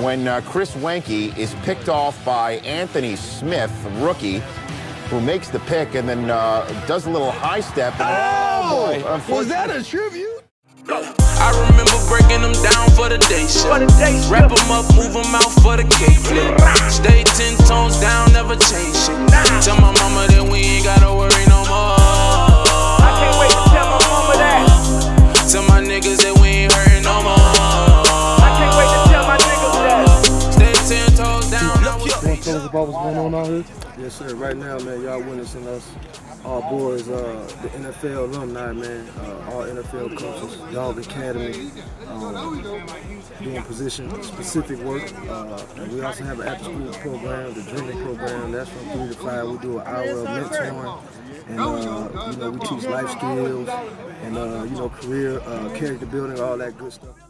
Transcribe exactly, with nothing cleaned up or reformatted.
when uh, Chris Wenke is picked off by Anthony Smith, rookie, who makes the pick and then uh, does a little high step. And, oh, boy, was that a tribute? I remember breaking them down for the day shift. Wrap them up, move them out for the cake flip. Stay ten tones down, never change shit. Tell my mama that we ain't gotta worry no more. I can't wait to tell my mama that. Tell my niggas that we ain't hurting no more. I can't wait to tell my niggas that. Stay ten toes down. You want to tell us about what's going on out here? Yes, sir. Right now, man, y'all witnessing us. All boys, uh, the N F L alumni, man, uh, all N F L coaches, y'all academy, um, doing position-specific work. Uh, and we also have an after-school program, the Dreaming program. That's from three to five. We do an hour of mentoring, and uh, you know, we teach life skills and uh, you know, career, uh, character building, all that good stuff.